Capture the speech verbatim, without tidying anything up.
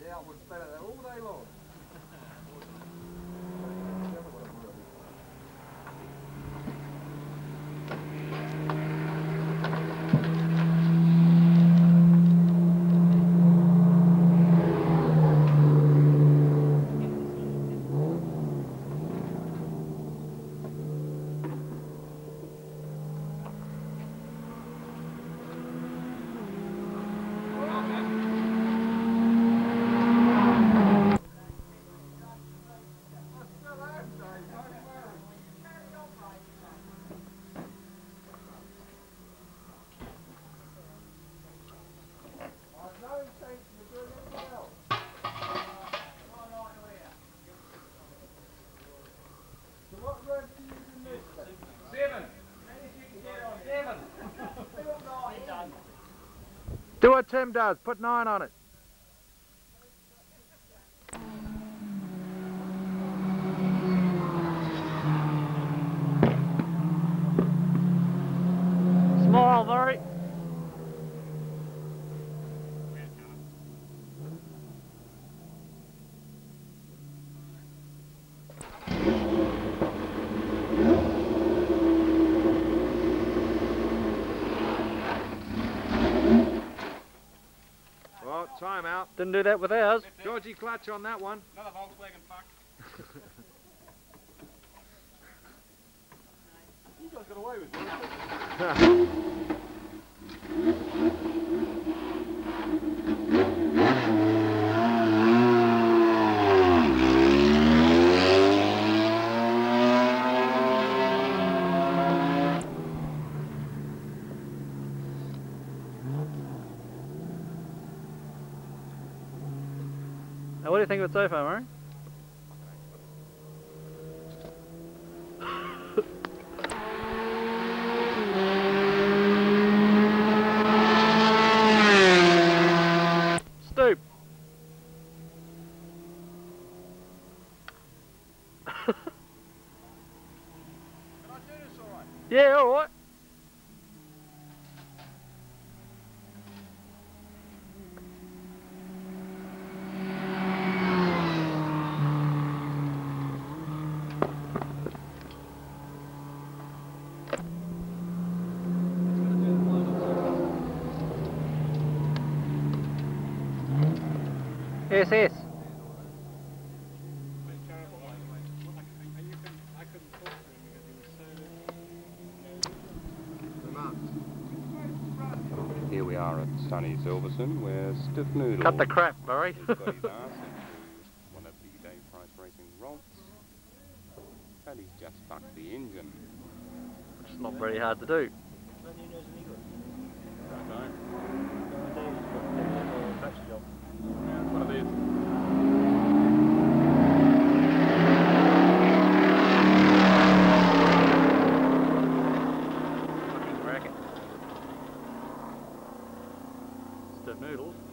Yeah, I would spend it there all day long. Do what Tim does, put nine on it. Smile, Murray. Well, time out. Didn't do that with ours. Dodgy clutch on that one. Another Volkswagen fuck. You guys got away with it. Now, what do you think of it so far, Murray? Stoop. Can I do this all right? Yeah, all right. Yes, yes. Here we are at sunny Silverstone, where Tiff Needel Cut the crap, Murray. has got his arse into one of the day price racing rods, and he's just fucked the engine. It's not very hard to do. One of these. Tiff Needel.